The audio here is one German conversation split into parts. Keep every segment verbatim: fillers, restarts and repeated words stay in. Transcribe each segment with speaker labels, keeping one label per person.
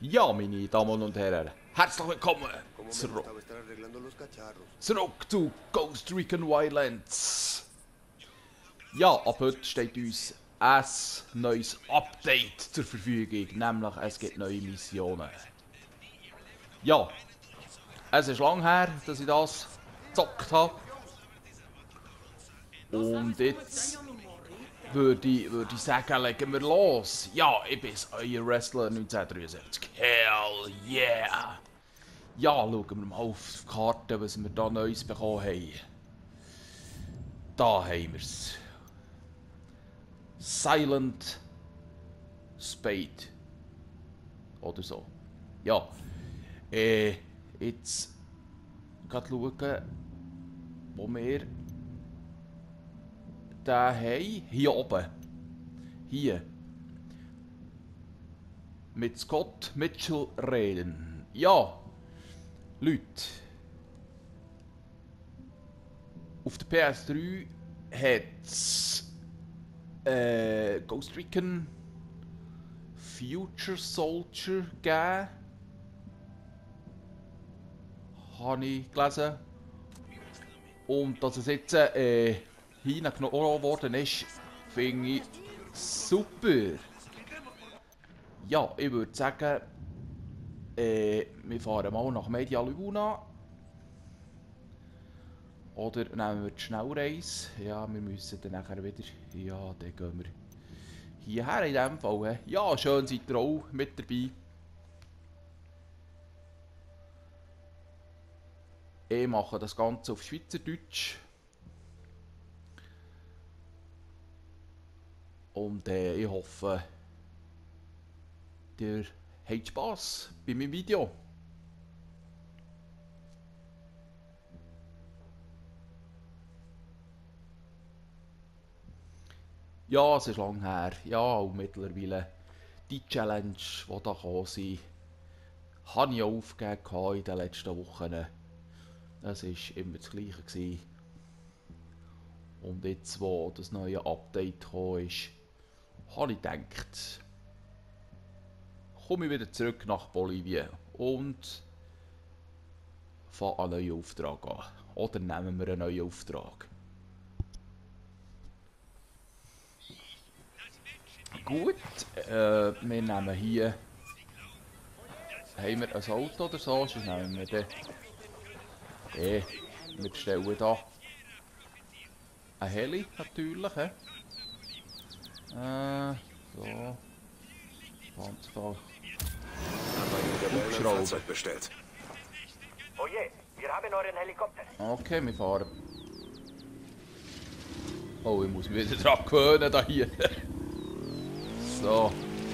Speaker 1: Ja, meine Damen und Herren, herzlich willkommen zurück, zurück zu Ghost Recon Wildlands. Ja, ab heute steht uns ein neues Update zur Verfügung, nämlich es gibt neue Missionen. Ja, es ist lang her, dass ich das gezockt habe. Und jetzt würde ich, würde ich sagen, legen wir los. Ja, ich bin euer Wrestler neunzehnhundertdreiundsiebzig. Hell yeah! Ja, schauen wir mal auf die Karte, was wir da Neues bekommen haben. Da haben wir es. Silent Spade. Oder so. Ja. Äh, jetzt gerade schauen, wo wir den haben. Hier oben. Hier. Mit Scott Mitchell reden. Ja. Leute. Auf der P S drei hat es äh, Ghost Recon Future Soldier gegeben. Habe ich gelesen. Und dass es jetzt äh, hingenommen worden ist, finde ich super. Ja, ich würde sagen, äh, wir fahren mal nach Media Luna. Oder nehmen wir die Schnellreise. Ja, wir müssen dann nachher wieder. Ja, dann gehen wir hierher in diesem Fall. Ja, schön seid ihr auch mit dabei. Ich mache das Ganze auf Schweizerdeutsch. Und äh, ich hoffe, ihr habt Spass bei meinem Video. Ja, es ist lang her. Ja, und mittlerweile die Challenge, die da kam, habe ich aufgegeben in den letzten Wochen. Das war immer das Gleiche gewesen. Und jetzt, wo das neue Update gekommen ist, habe ich gedacht, komme ich wieder zurück nach Bolivien und fange einen neuen Auftrag an. Oder nehmen wir einen neuen Auftrag. Gut, äh, wir nehmen hier. Haben wir ein Auto oder so? Sonst nehmen wir den. Eh, wir stellen hier ein Heli natürlich. He? Äh, so. Panzerfall.
Speaker 2: Fahrzeug bestellt.
Speaker 3: Oh je, wir haben euren Helikopter.
Speaker 1: Okay, wir fahren. Oh, ich muss mich wieder dran gewöhnen da hier. So.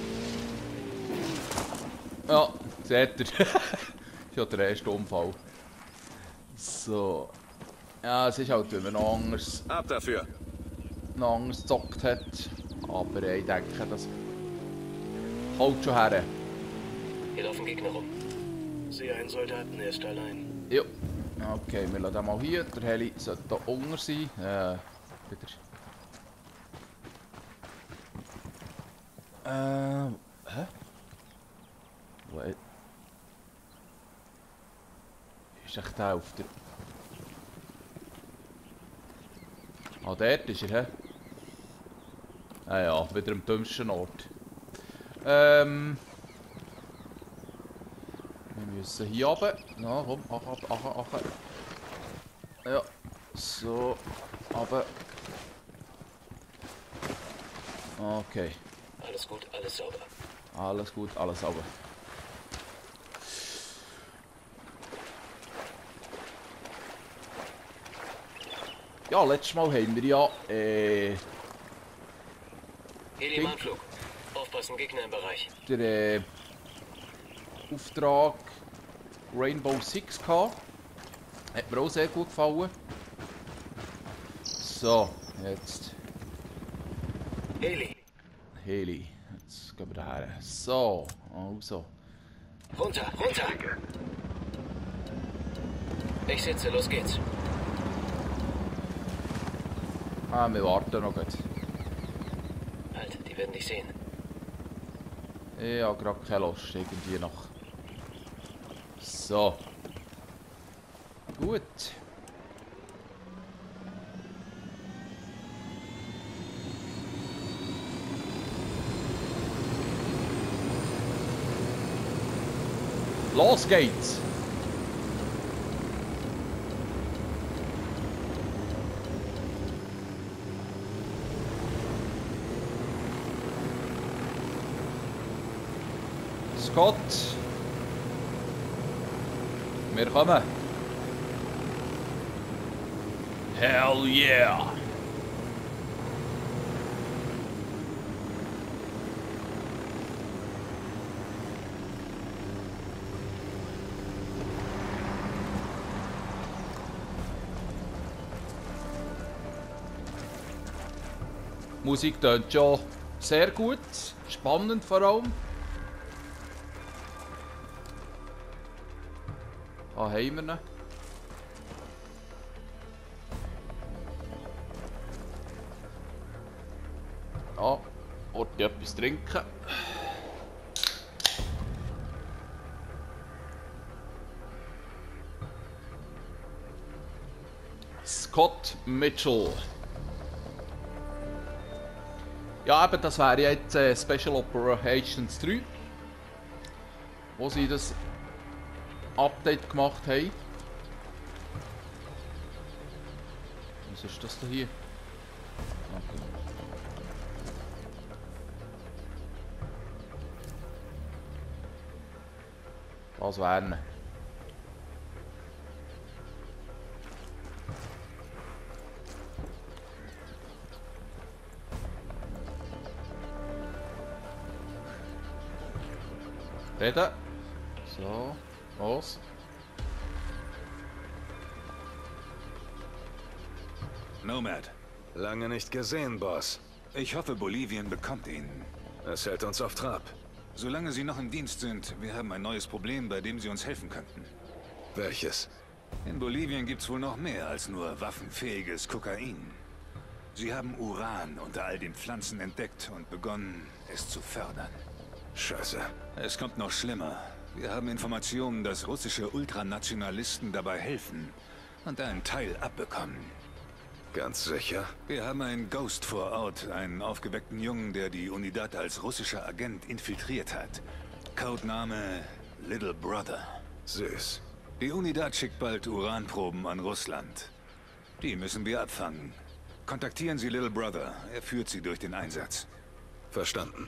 Speaker 1: Ja, seht ihr. Das ist ja der erste Unfall. So. Ja, es ist halt, wenn man noch anders,
Speaker 2: Ab dafür.
Speaker 1: noch anders gezockt hat. Aber ich denke, das haut schon her.
Speaker 4: Hier laufen Gegner rum. Sehe einen Soldaten, er ist allein.
Speaker 1: Ja. Okay, wir lassen den mal hier. Der Heli sollte da unten sein. Äh, wieder. Ähm, hä? Wait. Ist echt der auf der... Ah, dort ist er, hä? Ah ja, wieder am dümmsten Ort. Ähm... Wir müssen hier runter. Na komm, ach, ach, ach, ach. Ja, so, runter. Okay.
Speaker 4: Alles gut, alles sauber.
Speaker 1: Alles gut, alles sauber. Ja, letztes Mal haben wir ja äh,
Speaker 4: Heli im Anflug. Aufpassen, Gegner im Bereich.
Speaker 1: den äh, Auftrag Rainbow Six gehabt. Hat mir auch sehr gut gefallen. So, jetzt
Speaker 4: Heli.
Speaker 1: Heli. Jetzt gehen wir daher. So, also.
Speaker 4: Runter, runter. Ich sitze, los geht's.
Speaker 1: Ah, wir warten noch gut.
Speaker 4: Halt, die werden dich sehen.
Speaker 1: Ich habe gerade keine Lust, irgendwie noch. So. Gut. Los geht's! Scott! Wir kommen! Hell yeah! Musik tönt schon sehr gut, spannend vor allem. Da haben wir ihn. Ja, wollte etwas trinken. Scott Mitchell. Ja, eben, das wäre jetzt äh, Special Operations drei, wo sie das Update gemacht haben. Was ist das da hier? Okay. Was wären? Reden. So, los.
Speaker 2: Nomad.
Speaker 5: Lange nicht gesehen, Boss.
Speaker 2: Ich hoffe, Bolivien bekommt ihn.
Speaker 5: Es hält uns auf Trab.
Speaker 2: Solange Sie noch im Dienst sind, wir haben ein neues Problem, bei dem Sie uns helfen könnten.
Speaker 5: Welches?
Speaker 2: In Bolivien gibt's wohl noch mehr als nur waffenfähiges Kokain. Sie haben Uran unter all den Pflanzen entdeckt und begonnen, es zu fördern.
Speaker 5: Scheiße.
Speaker 2: Es kommt noch schlimmer. Wir haben Informationen, dass russische Ultranationalisten dabei helfen und einen Teil abbekommen.
Speaker 5: Ganz sicher?
Speaker 2: Wir haben einen Ghost vor Ort, einen aufgeweckten Jungen, der die Unidad als russischer Agent infiltriert hat. Codename Little Brother.
Speaker 5: Süß.
Speaker 2: Die Unidad schickt bald Uranproben an Russland. Die müssen wir abfangen. Kontaktieren Sie Little Brother. Er führt Sie durch den Einsatz.
Speaker 5: Verstanden.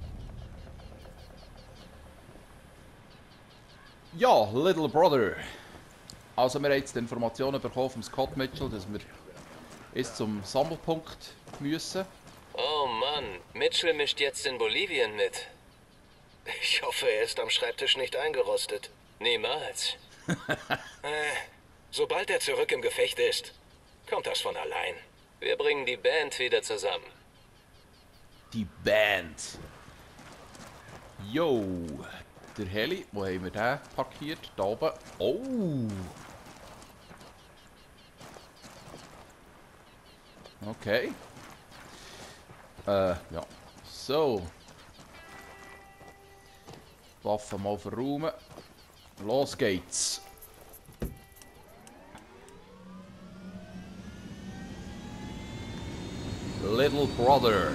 Speaker 1: Ja, Little Brother. Also wir haben jetzt die Informationen bekommen vom Scott Mitchell, dass wir jetzt zum Sammelpunkt müssen.
Speaker 4: Oh Mann, Mitchell mischt jetzt in Bolivien mit. Ich hoffe, er ist am Schreibtisch nicht eingerostet. Niemals. äh, sobald er zurück im Gefecht ist, kommt das von allein. Wir bringen die Band wieder zusammen.
Speaker 1: Die Band. Yo. Der Heli, wo haben wir den parkiert? Da oben. Oh! Okay. Äh, ja. So. Waffen mal verräumen. Los geht's. Little Brother.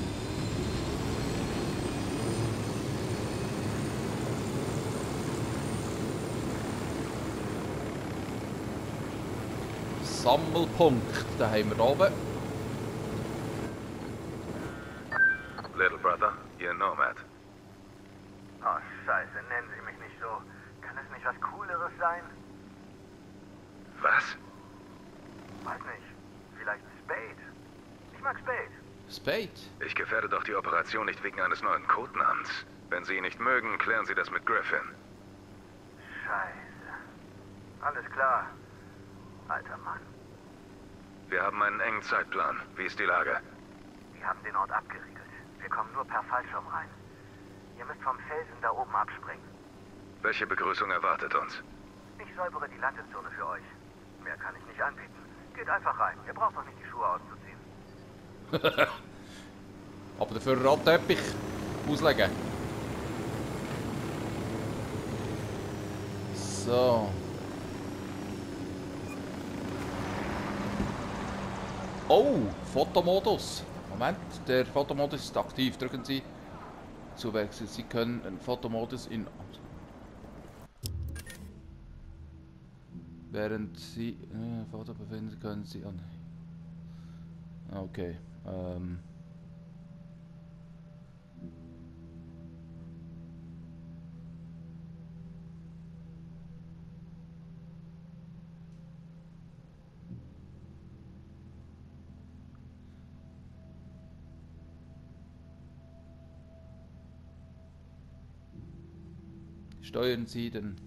Speaker 1: Sammelpunkt, da haben wir oben.
Speaker 5: Little Brother, ihr Nomad.
Speaker 3: Oh, scheiße, nennen Sie mich nicht so. Kann es nicht was Cooleres sein?
Speaker 5: Was?
Speaker 3: Weiß nicht. Vielleicht Spade. Ich mag Spade.
Speaker 1: Spade?
Speaker 5: Ich gefährde doch die Operation nicht wegen eines neuen Codenamens. Wenn Sie ihn nicht mögen, klären Sie das mit Griffin.
Speaker 3: Scheiße. Alles klar. Alter Mann.
Speaker 5: Wir haben einen engen Zeitplan. Wie ist die Lage?
Speaker 3: Wir haben den Ort abgeriegelt. Wir kommen nur per Fallschirm rein. Ihr müsst vom Felsen da oben abspringen.
Speaker 5: Welche Begrüßung erwartet uns?
Speaker 3: Ich säubere die Landezone für euch. Mehr kann ich nicht anbieten. Geht einfach rein. Ihr braucht doch nicht die Schuhe auszuziehen.
Speaker 1: Aber dafür einen Radteppich auslegen. So. Oh, Fotomodus. Moment, der Fotomodus ist aktiv. Drücken Sie zu wechseln. Sie können den Fotomodus in... Während Sie äh, Foto befinden, können Sie an... Okay. Ähm... Steuern Sie den...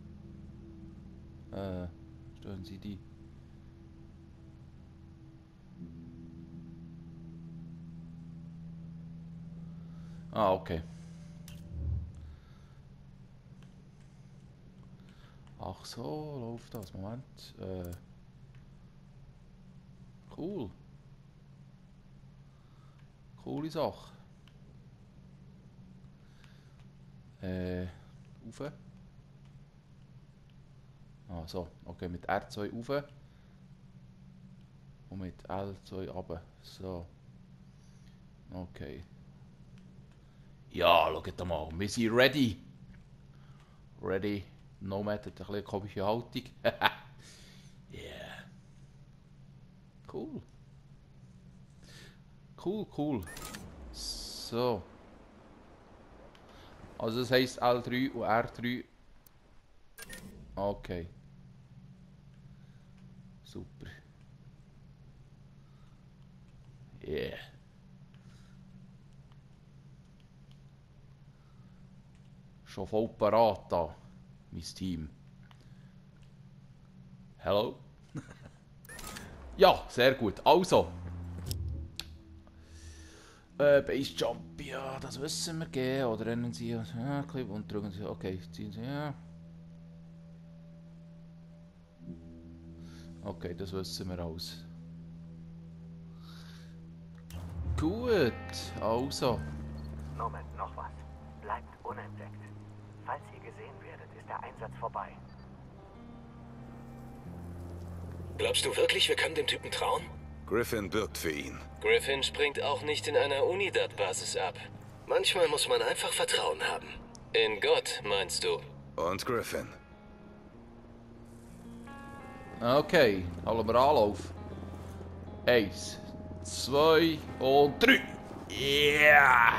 Speaker 1: Äh, steuern Sie die... Ah, okay. Ach so, läuft das. Moment. Äh, cool. Coole Sache. Äh, rauf. Ah, so. Okay, mit R zwei rauf. Und mit L zwei runter. So. Okay. Ja, schaut mal. Wir sind ready. Ready. Nomad hat ein bisschen eine komische Haltung. Yeah. Cool. Cool, cool. So. Also das heisst L drei und R drei. Okay. Super. Yeah. Schon voll parat da, mein Team. Hello? Ja, sehr gut. Also. Äh, Base Jump, ja, das wissen wir gehen. Oder rennen Sie, ja, Clip und drücken Sie, okay, ziehen Sie, ja. Okay, das wissen wir alles. Gut, also.
Speaker 3: Moment, noch was. Bleibt unentdeckt. Falls ihr gesehen werdet, ist der Einsatz vorbei.
Speaker 4: Glaubst du wirklich, wir können dem Typen trauen?
Speaker 5: Griffin bürgt für ihn.
Speaker 4: Griffin springt auch nicht in einer Unidad-Basis ab. Manchmal muss man einfach Vertrauen haben. In Gott, meinst du?
Speaker 5: Und Griffin.
Speaker 1: Okay, halten wir Anlauf. Eins, zwei und drei. Yeah!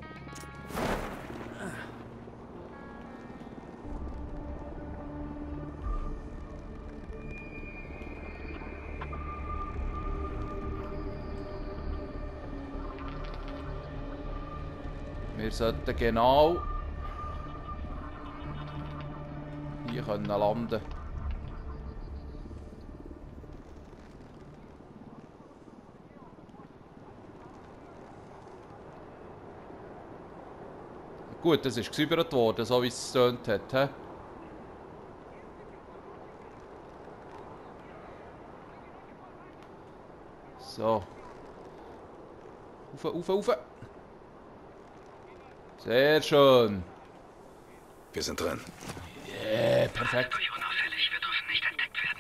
Speaker 1: Wir sollten genau hier können landen. Gut, das ist gesäubert worden, so wie es getönt hat. He? So. Auf, auf, auf. Sehr schön.
Speaker 5: Wir sind drin.
Speaker 1: Yeah, perfekt.
Speaker 3: Unauffällig, wir dürfen nicht entdeckt werden.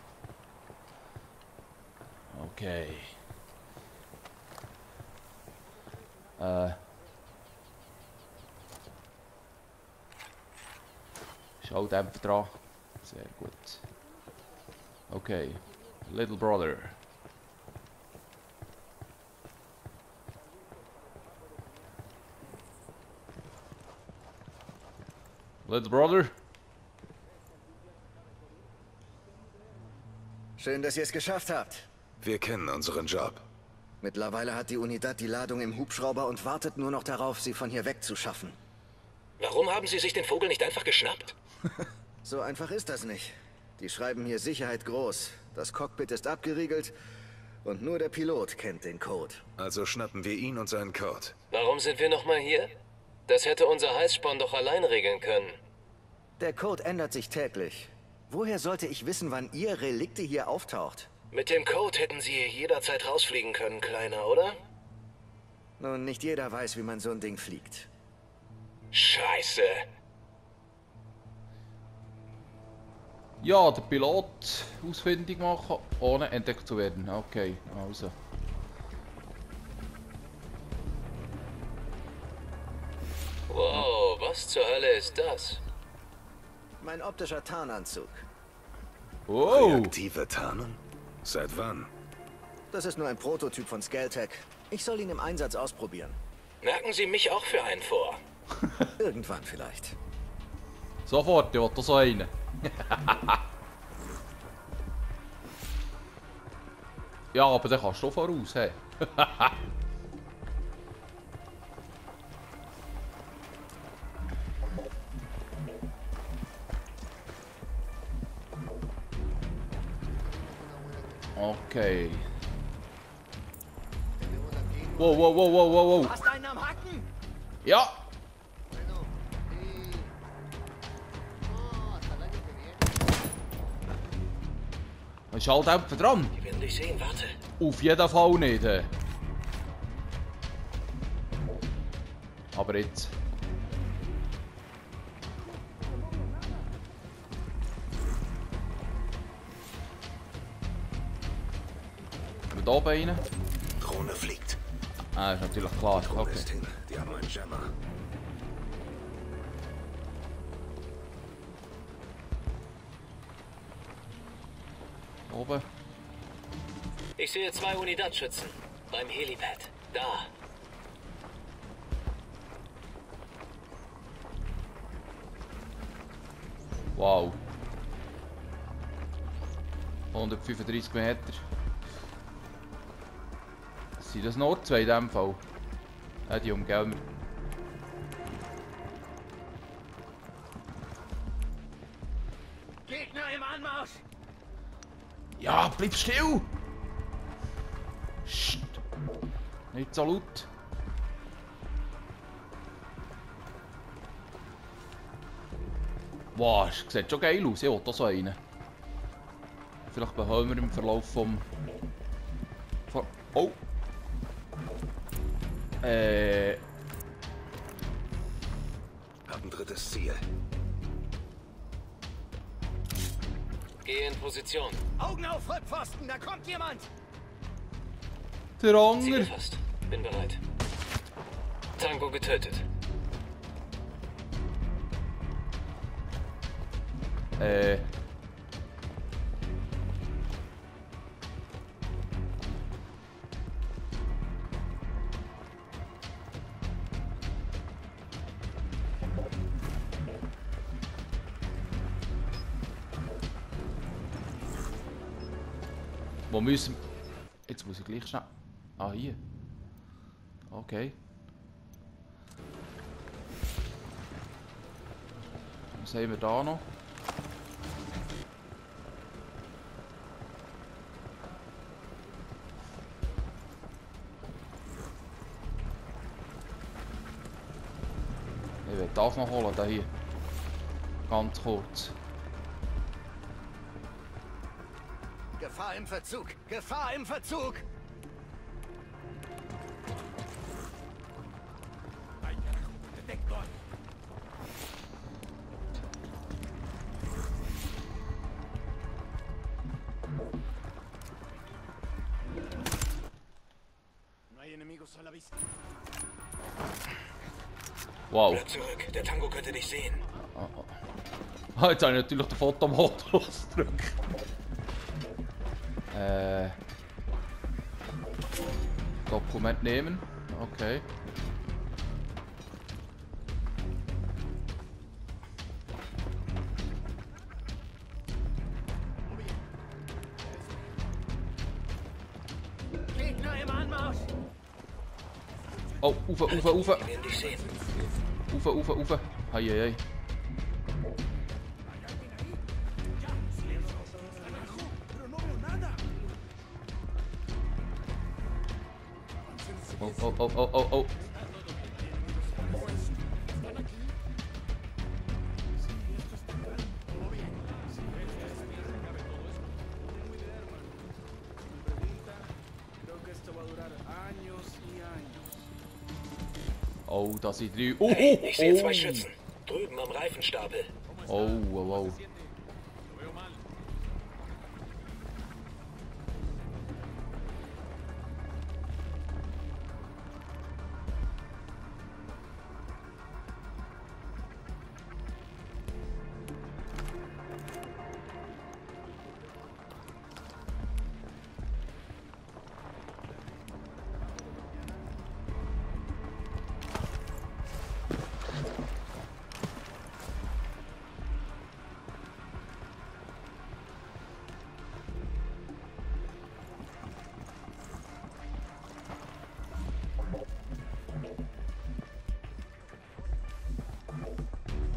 Speaker 1: Okay. Äh. Schaudämpfer dran. Sehr gut. Okay. Little brother. Little brother.
Speaker 6: Schön, dass ihr es geschafft habt.
Speaker 5: Wir kennen unseren Job.
Speaker 6: Mittlerweile hat die Unidad die Ladung im Hubschrauber und wartet nur noch darauf, sie von hier wegzuschaffen.
Speaker 4: Warum haben Sie sich den Vogel nicht einfach geschnappt?
Speaker 6: So einfach ist das nicht. Die schreiben hier Sicherheit groß. Das Cockpit ist abgeriegelt und nur der Pilot kennt den Code.
Speaker 5: Also schnappen wir ihn und seinen Code.
Speaker 4: Warum sind wir nochmal hier? Das hätte unser Heißsporn doch allein regeln können.
Speaker 6: Der Code ändert sich täglich. Woher sollte ich wissen, wann Ihr Relikte hier auftaucht?
Speaker 4: Mit dem Code hätten Sie jederzeit rausfliegen können, Kleiner, oder?
Speaker 6: Nun, nicht jeder weiß, wie man so ein Ding fliegt.
Speaker 4: Scheiße.
Speaker 1: Ja, den Pilot ausfindig machen, ohne entdeckt zu werden. Okay, also.
Speaker 4: Wow, was zur Hölle ist das?
Speaker 6: Mein optischer Tarnanzug.
Speaker 1: Oh!
Speaker 5: Reaktive Tarnung? Seit wann?
Speaker 6: Das ist nur ein Prototyp von Scaltech. Ich soll ihn im Einsatz ausprobieren.
Speaker 4: Merken Sie mich auch für einen vor.
Speaker 6: Irgendwann vielleicht.
Speaker 1: Sofort, ich will da so einen. Ja, aber den kannst du voraus, hey. Okay. Wow, wow, wow, wow, wow, wow.
Speaker 6: Hast einen am Hacken?
Speaker 1: Ja! Ist halt einfach dran.
Speaker 4: Die werden dich sehen, warte.
Speaker 1: Auf jeden Fall nicht. Äh. Aber jetzt. Haben wir da oben rein?
Speaker 5: Drohne fliegt.
Speaker 1: Ah, ist natürlich klar.
Speaker 5: Drohne
Speaker 1: Okay.
Speaker 5: ist hin. Die haben einen Jammer.
Speaker 1: Oben.
Speaker 4: Ich sehe zwei Unidad-Schützen. Beim Helipad. Da.
Speaker 1: Wow. hundertfünfunddreißig Meter. Sind das nur zwei in diesem Fall? Ja, die umgehen wir.
Speaker 6: Gegner im Anmarsch!
Speaker 1: Ja, bleib still! Psst. Nicht so laut. Wow, es sieht schon geil aus. Ich will da so einen. Vielleicht behalten wir im Verlauf vom... Von... Oh! Äh...
Speaker 5: Hab ein drittes Ziel.
Speaker 4: Geh in Position.
Speaker 6: Augen auf, Rückpfosten, da kommt jemand!
Speaker 1: Der
Speaker 4: Ziel
Speaker 1: Anger!
Speaker 4: erfasst. Bin bereit. Tango getötet.
Speaker 1: Äh... Wo müssen... Jetzt muss ich gleich schnell... Ah, hier. Okay. Was haben wir da noch? Ich will das noch holen, da hier. Ganz kurz.
Speaker 6: Gefahr im Verzug! Gefahr im Verzug!
Speaker 1: Wow.
Speaker 4: Bleib zurück. Der Tango könnte dich sehen.
Speaker 1: Ah, jetzt habe ich natürlich den Fotomodus gedrückt. Äh... Dokument nehmen. Okay.
Speaker 6: Gegner im Anmarsch!
Speaker 1: Oh, ufe, ufe, ufe.
Speaker 4: Die werden dich sehen.
Speaker 1: Ufe, ufe, ufe. Hei, hei, hei. Oh, oh, oh, oh, oh, oh. Oh, da sind drei. Oh,
Speaker 4: Hey,
Speaker 1: oh,
Speaker 4: ich sehe zwei
Speaker 1: oh.
Speaker 4: Schützen. Drüben am Reifenstapel.
Speaker 1: Oh, wow, wow.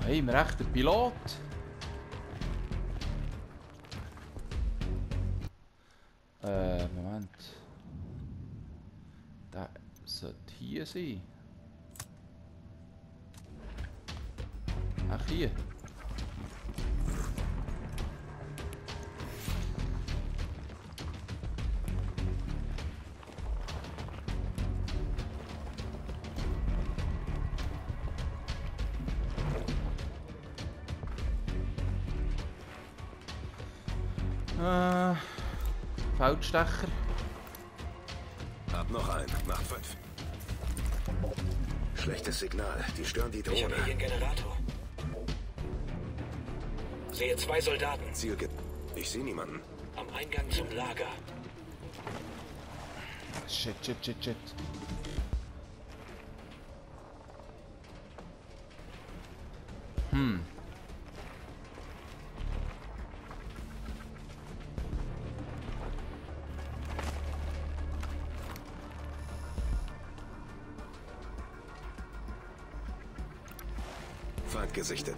Speaker 1: Hey, wir echt einen Pilot? Äh, Moment. Der sollte hier sein. Ach, hier. Äh, Feldstecher.
Speaker 7: Hab noch einen, nach fünf. Schlechtes Signal, die stören die
Speaker 4: Ich
Speaker 7: Drohne.
Speaker 4: habe hier einen Generator. Sehe zwei Soldaten
Speaker 7: Ziel gibt. Ich sehe niemanden.
Speaker 4: am Eingang zum Lager.
Speaker 1: Shit, shit, shit, shit. Hm.
Speaker 7: Feind gesichtet.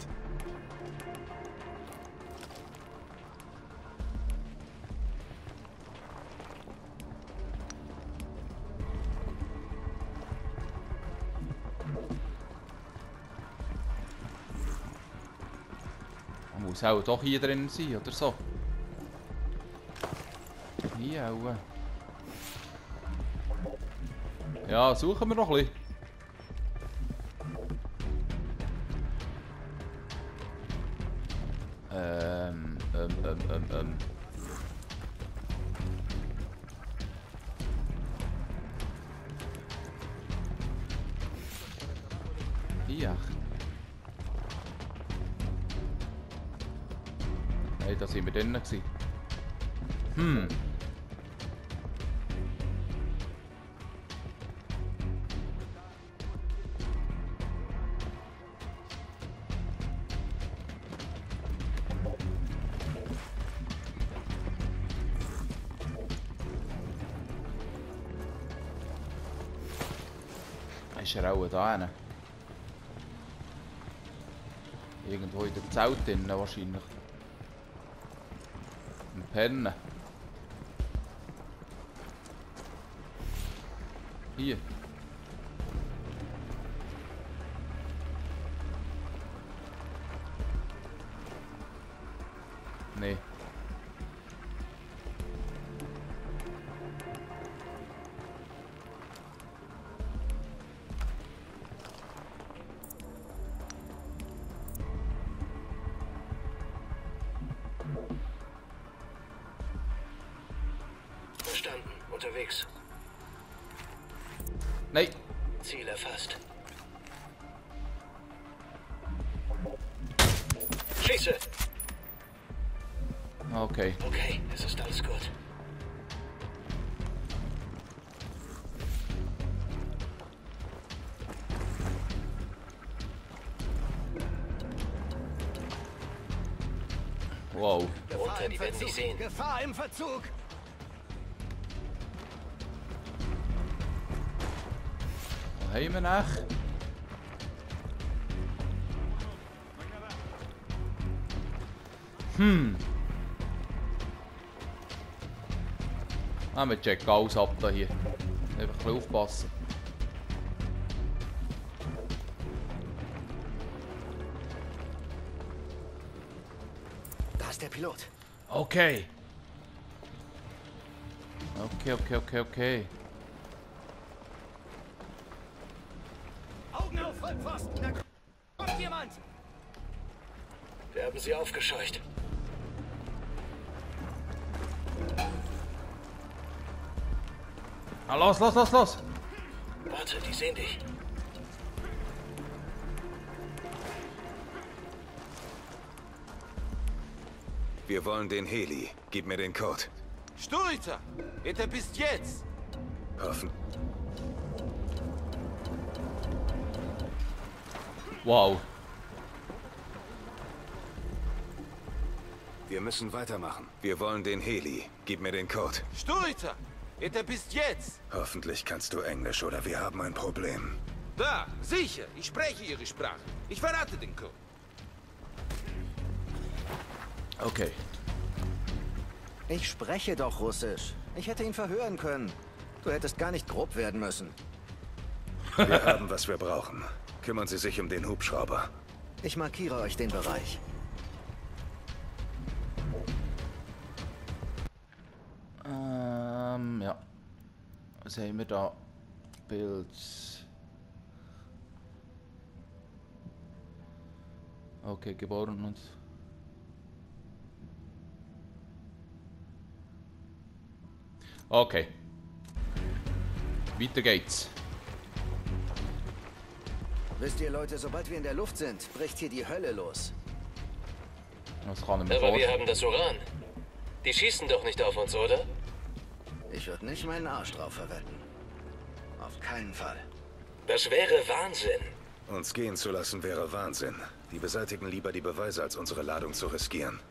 Speaker 1: Er muss auch doch hier drin sein, oder so. Hier auch. Ja, suchen wir noch ein bisschen. Ähm, ähm, ähm, ähm, ähm. Hier. Nein, da sind wir drinnen gewesen. Hm. Ist er auch da hinten? Irgendwo in der Zelt drinnen wahrscheinlich. Im Pennen. Hier. Nee.
Speaker 4: Verstanden. Unterwegs.
Speaker 1: Nein.
Speaker 4: Ziel erfasst. Schieße!
Speaker 1: Okay.
Speaker 4: Okay, es ist alles gut.
Speaker 1: Wow.
Speaker 4: Darunter, die werden dich sehen.
Speaker 6: Gefahr im Verzug!
Speaker 1: Was haben wir nach? Hm. Ah, wir checken alles ab da hier. Einfach ein bisschen aufpassen.
Speaker 6: Da ist der Pilot.
Speaker 1: Okay. Okay, okay, okay, okay.
Speaker 6: Augen auf, Vollpfosten! Da kommt jemand!
Speaker 4: Wir haben sie aufgescheucht.
Speaker 1: Ah, los, los, los, los!
Speaker 4: Warte, die sehen dich.
Speaker 7: Wir wollen den Heli. Gib mir den Code.
Speaker 8: Что это? Это пиздец!
Speaker 7: Hoffen.
Speaker 1: Wow.
Speaker 7: Wir müssen weitermachen. Wir wollen den Heli. Gib mir den Code.
Speaker 8: Что это? Это пиздец!
Speaker 7: Hoffentlich kannst du Englisch oder wir haben ein Problem.
Speaker 8: Да, sicher. Ich spreche ihre Sprache. Ich verrate den Code.
Speaker 1: Okay.
Speaker 6: Ich spreche doch Russisch. Ich hätte ihn verhören können. Du hättest gar nicht grob werden müssen.
Speaker 7: Wir haben, was wir brauchen. Kümmern Sie sich um den Hubschrauber.
Speaker 6: Ich markiere euch den Bereich.
Speaker 1: Ähm, ja. Was haben wir da? Bild. Okay, geboren und... Okay. Weiter geht's.
Speaker 6: Wisst ihr, Leute, sobald wir in der Luft sind, bricht hier die Hölle los.
Speaker 1: Was kann ich mir
Speaker 4: Aber wir
Speaker 1: vorstellen?
Speaker 4: haben das Uran. Die schießen doch nicht auf uns, oder?
Speaker 6: Ich würde nicht meinen Arsch drauf verwetten. Auf keinen Fall.
Speaker 4: Das wäre Wahnsinn.
Speaker 7: Uns gehen zu lassen wäre Wahnsinn. Die beseitigen lieber die Beweise, als unsere Ladung zu riskieren.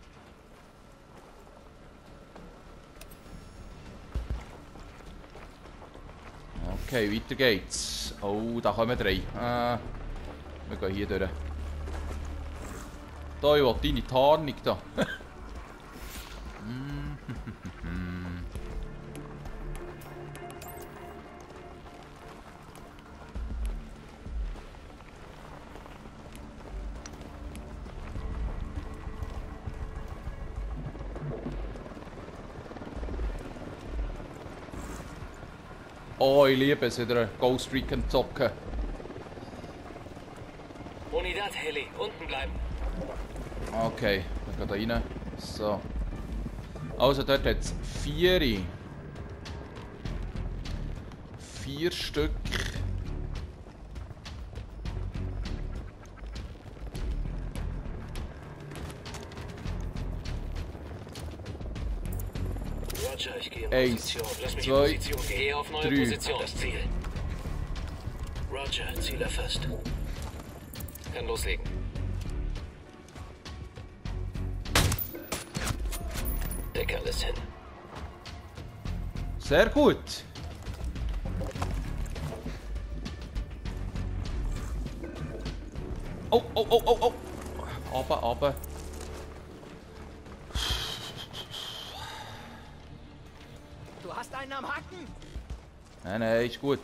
Speaker 1: Okay, weiter geht's. Oh, da kommen drei. Äh, wir gehen hier durch. Da, ich will deine Tarnung da. Oh, ich liebe es, wieder Ghost Recon zocken.
Speaker 4: Unidad, Heli, unten bleiben.
Speaker 1: Okay, dann gehen da rein. So. Also dort hat es vier. Vier Stück.
Speaker 4: Roger, ich gehe in
Speaker 1: Eins,
Speaker 4: Position. Lass mich
Speaker 1: zwei,
Speaker 4: in Position. Gehe auf neue
Speaker 1: drei.
Speaker 4: Position. Das Ziel. Roger, Ziel erfasst. Kann loslegen. Deck alles hin.
Speaker 1: Sehr gut. Oh, oh, oh, oh, oh. Aber, aber.
Speaker 6: Du hast einen am Hacken!
Speaker 1: Nein, nein, ist gut.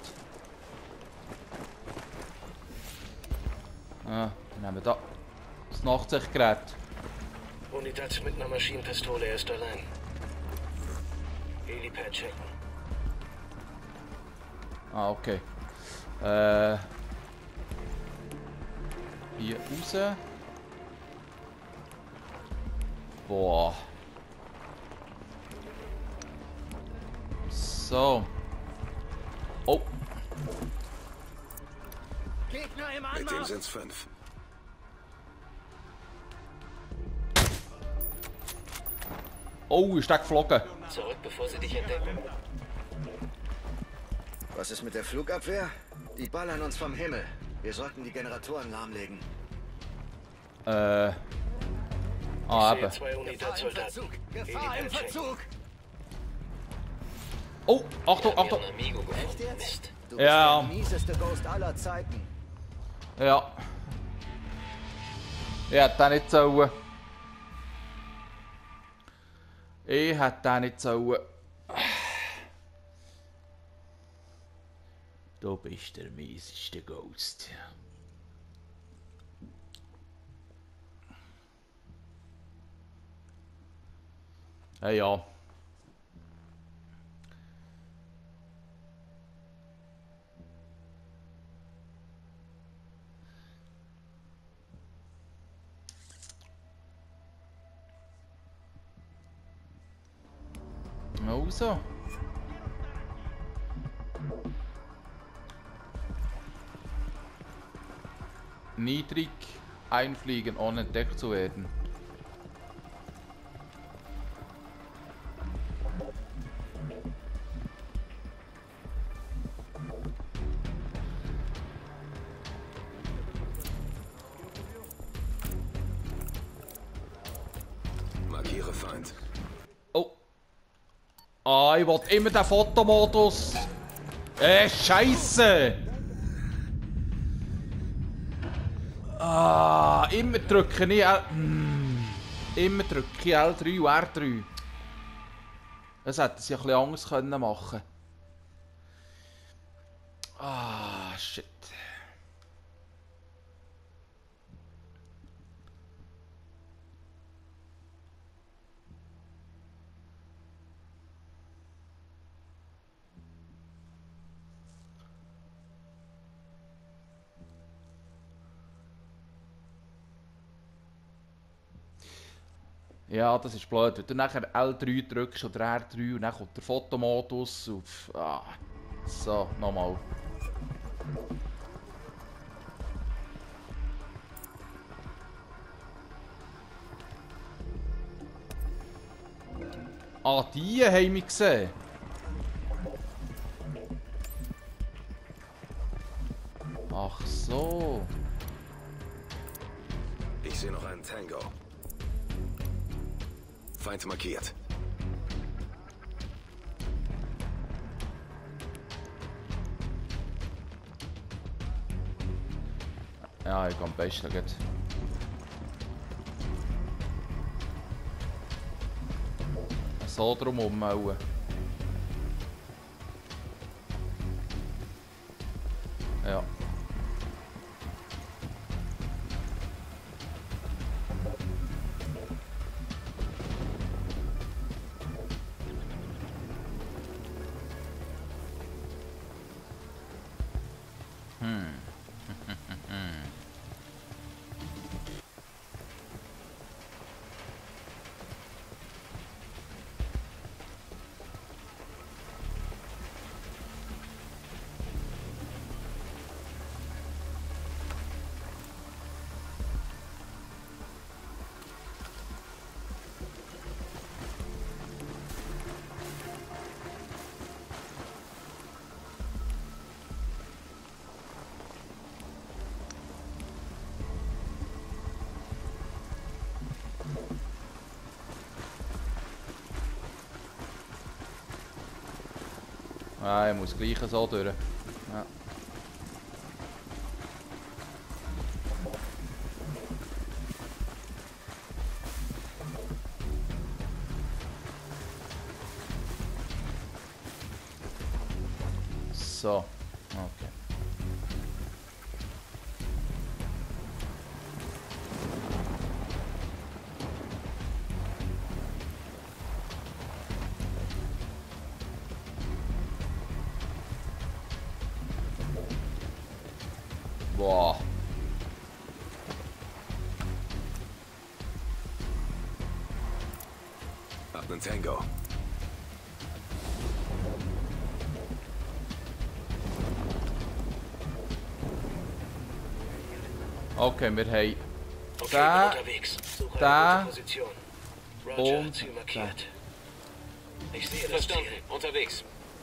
Speaker 1: Ah, dann haben wir da das Nachtsichtgerät.
Speaker 4: Unidad mit einer Maschinenpistole, er ist allein. Helipad checken.
Speaker 1: Ah, okay. Äh. Hier raus. Boah. So. Oh.
Speaker 6: Gegner im
Speaker 7: Mit dem
Speaker 6: Anmarsch!
Speaker 7: sind's fünf.
Speaker 1: Oh, ist der geflogen.
Speaker 4: Zurück, bevor sie dich entdecken.
Speaker 6: Was ist mit der Flugabwehr? Die ballern uns vom Himmel. Wir sollten die Generatoren lahmlegen.
Speaker 1: Äh. Ah,
Speaker 4: Ich sehe
Speaker 1: eben.
Speaker 4: zwei Unidad-Soldaten.
Speaker 6: Gefahr im
Speaker 4: Helipad checken.
Speaker 6: Verzug!
Speaker 1: Oh, Achtung,
Speaker 4: Wir haben
Speaker 1: Achtung.
Speaker 4: ihren Amigo gefunden.
Speaker 6: Echt jetzt?
Speaker 4: Mist.
Speaker 6: Du bist
Speaker 1: Ja.
Speaker 6: der mieseste Ghost aller Zeiten.
Speaker 1: Ja. Ich hätte den nicht sollen. Ich hätte den nicht sollen. Du bist der mieseste Ghost. Ja, ja. Also. Niedrig einfliegen, ohne entdeckt zu werden.
Speaker 7: Markiere Feind.
Speaker 1: Oh. Ah, ich wollte immer den Fotomodus. Äh, Scheiße. Ah, immer drücken. Ich, äh, mm. Immer drücke L drei und R drei. Das hätte sie ein bisschen anders können machen. Ah, shit. Ja, das ist blöd. Wenn du nachher L drei drückst oder R drei und dann kommt der Fotomodus auf. Ah. So, nochmal. Ah, die haben mich gesehen. Ach so.
Speaker 7: Ich sehe noch einen Tango. Feind markiert.
Speaker 1: Ja, ich gehe am besten geht. So drum umhauen. Ja. Ah, ich muss gleich so durch. Ja. So, okay. Boah.
Speaker 7: Hab nen Tango.
Speaker 1: Okay, wir haben
Speaker 4: Okay,
Speaker 1: da,
Speaker 4: bin unterwegs. Suche
Speaker 1: da
Speaker 4: eine gute Position. Roger,
Speaker 1: und
Speaker 4: Ziel markiert. Ich sehe das
Speaker 9: Verstanden.
Speaker 4: Ziel.
Speaker 9: Unterwegs.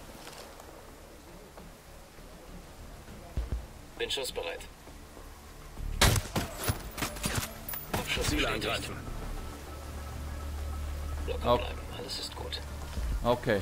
Speaker 4: Bin schussbereit. Abschuss
Speaker 7: Ziele
Speaker 4: bestätigt.
Speaker 7: angreifen.
Speaker 4: Locker
Speaker 1: Oh.
Speaker 4: bleiben, alles ist gut.
Speaker 1: Okay.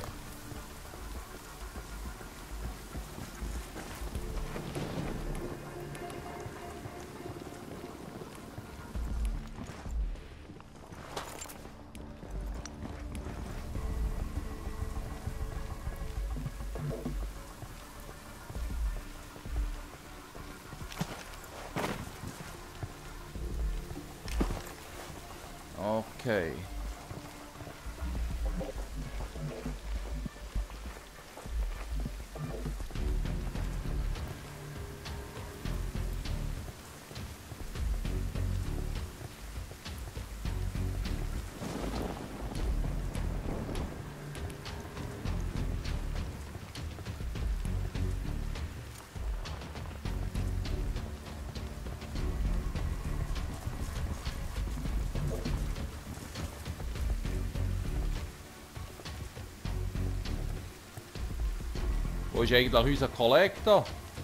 Speaker 1: Okay. Wo ist eigentlich unser Kollege da?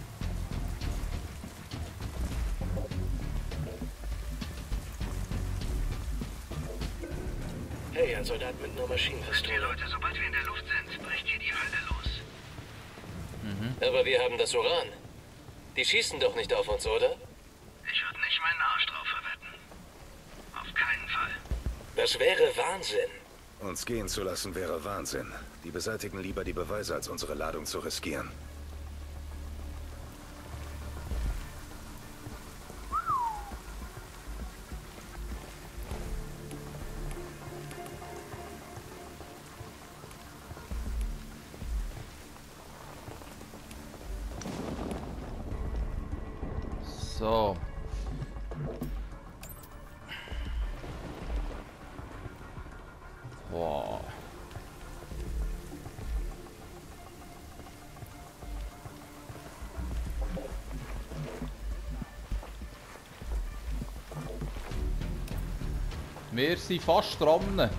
Speaker 4: Hey, ein Soldat mit einer Maschinenpistole.
Speaker 3: Leute, sobald wir in der Luft sind, bricht hier die Hölle los.
Speaker 4: Aber wir haben das Uran. Die schießen doch nicht auf uns, oder?
Speaker 3: Ich würde nicht meinen Arsch drauf verwetten. Auf keinen Fall.
Speaker 4: Das wäre Wahnsinn.
Speaker 7: Uns gehen zu lassen wäre Wahnsinn. Die beseitigen lieber die Beweise, als unsere Ladung zu riskieren.
Speaker 1: So. Boah. Wir sind fast dran. Aber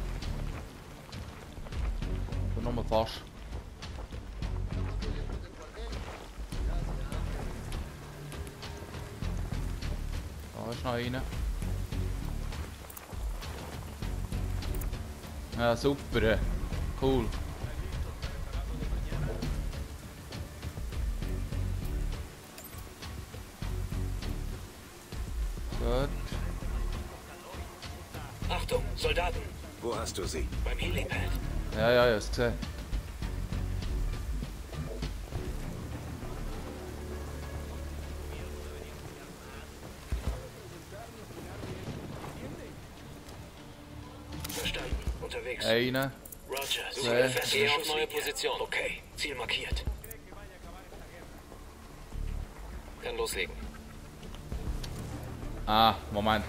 Speaker 1: nur fast. Da ist noch einer. Ja, super. Cool. Gut.
Speaker 4: Achtung, Soldaten.
Speaker 2: Wo hast du sie?
Speaker 4: Beim Helipad.
Speaker 1: Ja, ja, ja, es gesehen.
Speaker 4: Verstanden. Unterwegs.
Speaker 1: Einer.
Speaker 4: Roger,
Speaker 1: Zwei.
Speaker 4: suche eine feste Geh auf neue Position. Okay, Ziel markiert. Kann loslegen.
Speaker 1: Ah, Moment.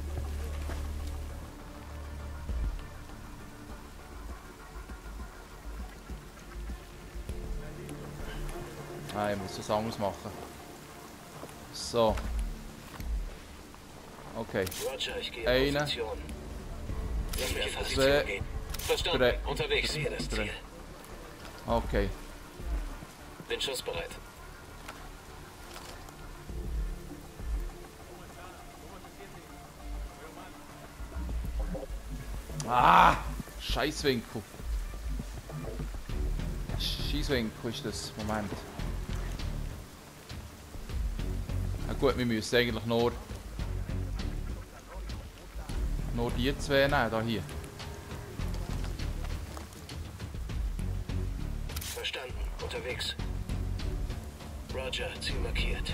Speaker 1: Ah, ich muss das anders machen. So. Okay.
Speaker 4: Roger, ich gehe
Speaker 1: Eine.
Speaker 4: auf Position. Lass mich in
Speaker 1: Zwei.
Speaker 4: Position gehen. Verstanden.
Speaker 1: Drei.
Speaker 4: Unterwegs. Sehe das
Speaker 1: Drei.
Speaker 4: Ziel.
Speaker 1: Okay.
Speaker 4: Bin schussbereit.
Speaker 1: Ah! Scheißwinkel. Scheißwinkel ist das. Moment. Na gut, wir müssen eigentlich nur... Nur die zwei nehmen, da hier.
Speaker 4: Verstanden. Unterwegs. Roger, Ziel markiert.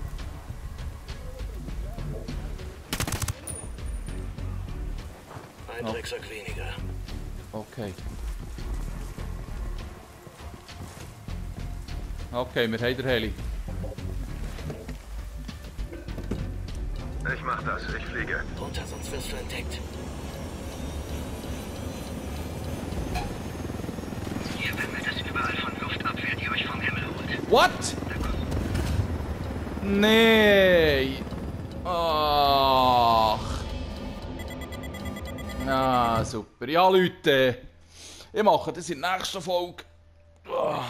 Speaker 4: Ein
Speaker 1: Oh.
Speaker 4: Drecksack weniger.
Speaker 1: Okay. Okay, wir haben den Heli.
Speaker 5: Ich mach das, ich fliege.
Speaker 4: Runter, sonst wirst du entdeckt. Hier wimmelt es überall von Luftabwehr, die euch vom Himmel holt.
Speaker 1: What? Nee. Ach. Ah, super. Ja, Leute. Ich mache das in der nächsten Folge. Ah.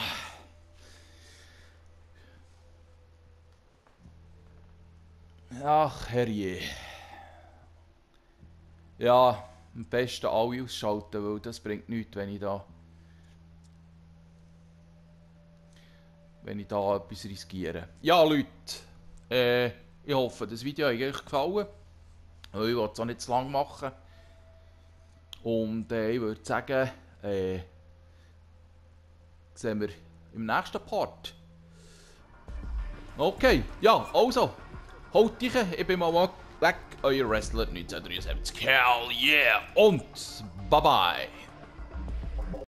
Speaker 1: Ach, herrje. Ja, am besten alle ausschalten, weil das bringt nichts, wenn ich da... Wenn ich da etwas riskiere. Ja, Leute. Äh, ich hoffe, das Video hat euch gefallen. Ich will es auch nicht zu lang machen. Und äh, ich würde sagen, äh, sehen wir im nächsten Part. Okay, ja, also. Haut dich, ich bin mal weg, euer Wrestler neunzehnhundertdreiundsiebzig. Hell yeah! Und bye bye!